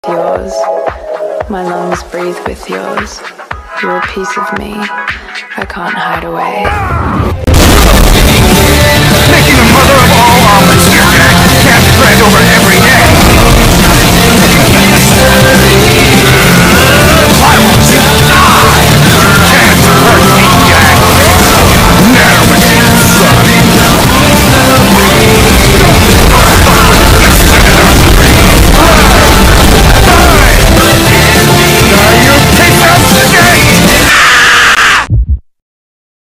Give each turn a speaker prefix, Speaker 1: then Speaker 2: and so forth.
Speaker 1: yours. My lungs breathe with yours. You're a piece of me I can't hide away.